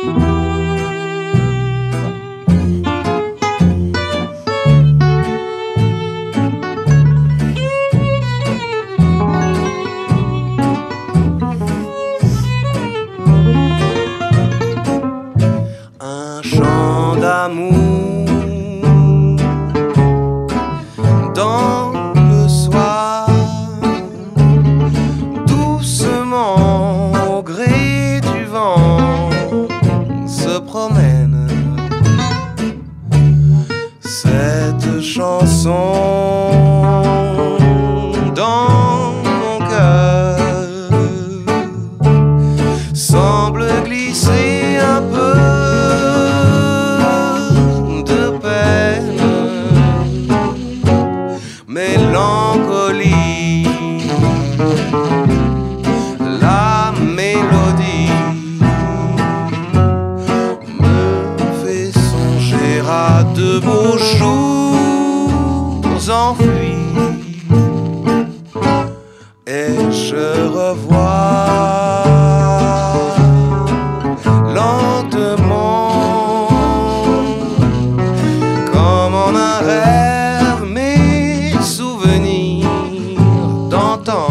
Un chant d'amour dans le soir, doucement au gré du vent se promène. Cette chanson dans mon cœur semble glisser un peu de peine, mélancolie, la mélodie me fait songer à de beaux jours enfuis, et je revois lentement, comme en un rêve, mes souvenirs d'antan.